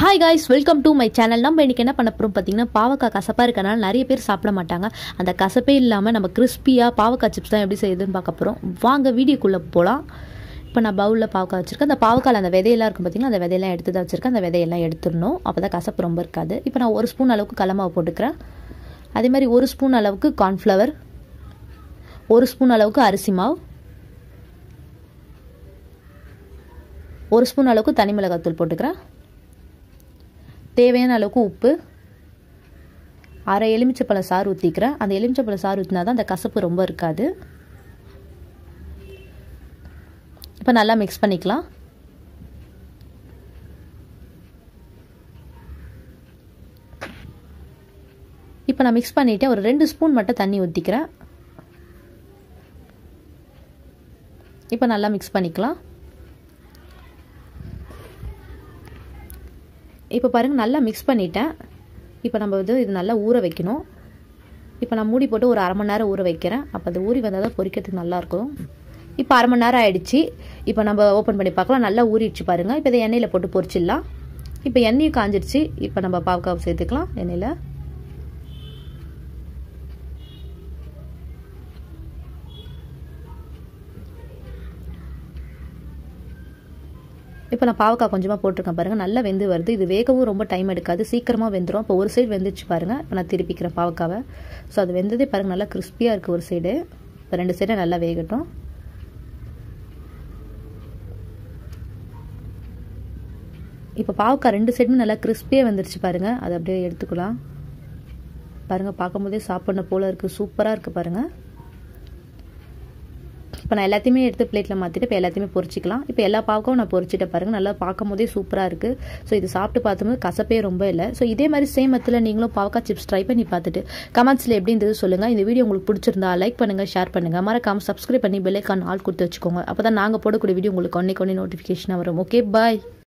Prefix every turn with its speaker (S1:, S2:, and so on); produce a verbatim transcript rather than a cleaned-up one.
S1: Hi guys, welcome to my channel. நம்ம இன்னைக்கு என்ன பண்ண போறோம் பாத்தீங்கன்னா பாவக்காய் கசப்பா இருக்கனால நிறைய பேர் சாப்பிட மாட்டாங்க. அந்த கசப்பே இல்லாம நம்ம கிறிஸ்பியா பாவக்காய் சிப்ஸ் தான் எப்படி செய்யுதுன்னு பார்க்க போறோம். வாங்க வீடியோக்குள்ள போலாம். இப்போ நான் பவுல்ல பாவக்காய் வச்சிருக்கேன். அந்த பாவக்காயில அந்த விதையெல்லாம் இருக்கும் பாத்தீங்களா, அந்த விதையெல்லாம் எடுத்து தான் வச்சிருக்கேன். அந்த விதையெல்லாம் எடுத்துறணும். அப்பதான் கசப்பு ரொம்ப இருக்காது. இப்போ நான் ஒரு ஸ்பூன் அளவுக்கு கடலமாவு போட்டுக்கிறேன். அதே மாதிரி ஒரு ஸ்பூன் அளவுக்கு கார்ன்ஃப்ளவர், ஒரு ஸ்பூன் அளவுக்கு அரிசி மாவு, ஒரு ஸ்பூன் அளவுக்கு தனி மிளகாய் தூள் போட்டுக்கிறேன். தேவையான அளவுக்கு உப்பு, அரை எலுமிச்சப்பழம் சாறு ஊற்றிக்கிறேன். அந்த எலுமிச்சப்பழம் சாறு ஊற்றினா தான் அந்த கசப்பு ரொம்ப இருக்காது. இப்போ நல்லா மிக்ஸ் பண்ணிக்கலாம். இப்போ நான் மிக்ஸ் பண்ணிவிட்டு ஒரு ரெண்டு ஸ்பூன் மட்டும் தண்ணி ஊற்றிக்கிறேன். இப்போ நல்லா மிக்ஸ் பண்ணிக்கலாம். இப்போ பாருங்கள் நல்லா மிக்ஸ் பண்ணிட்டேன். இப்போ நம்ம வந்து இது நல்லா ஊற வைக்கணும். இப்போ நான் மூடி போட்டு ஒரு அரை மணி நேரம் ஊற வைக்கிறேன். அப்போ அது ஊறி வந்தால் தான் பொரிக்கிறதுக்கு நல்லாயிருக்கும். இப்போ அரை மணி நேரம் ஆகிடுச்சு. இப்போ நம்ம ஓப்பன் பண்ணி பார்க்கலாம். நல்லா ஊறிடுச்சு பாருங்கள். இப்போ இதை எண்ணெயில் போட்டு பொரிச்சிடலாம். இப்போ எண்ணெயும் காஞ்சிடுச்சு. இப்போ நம்ம பாவக்காய் சேர்த்துக்கலாம் எண்ணெயில். இப்போ நான் பாவக்காய் கொஞ்சமாக போட்டிருக்கேன் பாருங்கள். நல்லா வெந்து வருது. இது வேகவும் ரொம்ப டைம் எடுக்காது, சீக்கிரமாக வெந்துடும். இப்போ ஒரு சைடு வெந்துச்சு பாருங்கள். இப்போ நான் திருப்பிக்கிறேன் பாவக்காவை. ஸோ அது வெந்ததே பாருங்கள், நல்லா கிறிஸ்பியாக இருக்குது ஒரு சைடு. இப்போ ரெண்டு சைடும் நல்லா வேகட்டும். இப்போ பாவக்காய் ரெண்டு சைடுமே நல்லா கிறிஸ்பியாக வந்துருச்சு பாருங்கள். அதை அப்படியே எடுத்துக்கலாம். பாருங்கள், பார்க்கும்போதே சாப்பிட்ணும் போல் இருக்குது. சூப்பராக இருக்குது பாருங்கள். இப்போ நான் எல்லாத்தையுமே எடுத்து பிளேட்டில் மாற்றிட்டு இப்போ எல்லாத்தையுமே பொரிச்சிக்கலாம். இப்போ எல்லா பாவக்காவும் நான் பொரிச்சிட்ட பாருங்கள். நல்லா பார்க்கும் போதே சூப்பராக இருக்குது. ஸோ இது சாப்பிட்டு பார்த்தும்போது கசப்பே ரொம்ப இல்லை. ஸோ இதே மாதிரி சேம் மெத்தடில் நீங்களும் பாவக்காய் சிப்ஸ் ட்ரை பண்ணி பார்த்துட்டு கமெண்ட்ஸில் எப்படி இருந்தது சொல்லுங்கள். இந்த வீடியோ உங்களுக்கு பிடிச்சிருந்தா லைக் பண்ணுங்கள், ஷேர் பண்ணுங்கள். மறக்காமல் சப்ஸ்கிரைப் பண்ணி பெல் ஐக்கான் ஆல் கொடுத்து வச்சுக்கோங்க. அப்போ தான் நாங்கள் போடக்கூடிய வீடியோ உங்களுக்கு ஒன்றைக்கு ஒன்றே நோட்டிஃபிகேஷனாக வரும். ஓகே, பாய்.